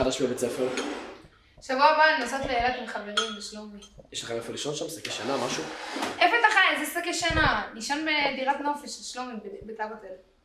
חדש בבית ספר? שבוע הבא אני נוסעת לאילת עם חברים בשלומי. יש לכם איפה לישון שם? שקי שינה, משהו? איפה אתה חי? איזה שקי שינה? לישון בדירת נופש של שלומי בקו התל.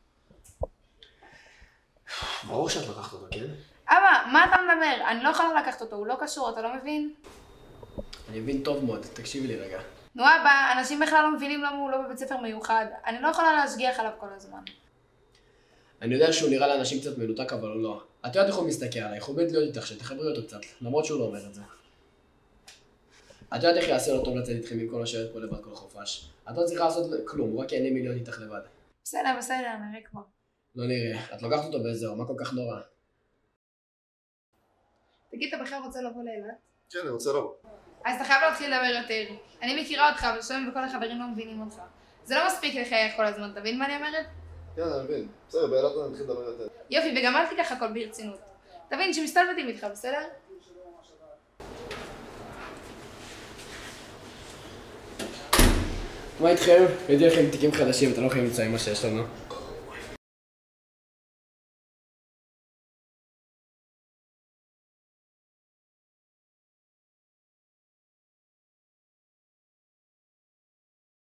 ברור שאת לקחת אותו, כן? אבא, מה אתה מדבר? אני לא יכולה לקחת אותו, הוא לא קשור, אתה לא מבין? אני מבין טוב מאוד, תקשיבי לי רגע. נו אבא, אנשים בכלל לא מבינים למה הוא לא בבית ספר מיוחד. אני לא יכולה להשגיח עליו כל הזמן. אני יודע שהוא נראה לאנשים קצת מנותק, אבל הוא לא. את יודעת איך הוא מסתכל עליי, הוא עומד להיות איתך, שתחברי אותו קצת, למרות שהוא לא אומר את זה. את יודעת איך יעשה לו טוב לצאת איתכם עם כל השעות פה לבד כל החופש. את לא צריכה לעשות כלום, הוא רק ייהנה מלהיות איתך לבד. בסדר, נראה כבר. לא נראה, את לוקחת אותו באזור, מה כל כך נורא? תגיד, אתה בכלל רוצה לבוא לאילת? כן, אני רוצה לבוא. אז אתה חייב להתחיל לדבר יותר. אני מכירה אותך, ושומעים וכל החברים לא מבינים אותך. זה לא מספיק לחייך כל הזמן, תבין מה אני אומרת? כן, אני מבין. בסדר, באילת אני אתחיל לדבר יותר. יופי, וגם אל תיקח הכל ברצינות. תבין שמסתלבטים איתך, בסדר? מה איתכם? ראיתי לכם תיקים חדשים, אתם לא יכולים למצוא עם מה שיש לנו.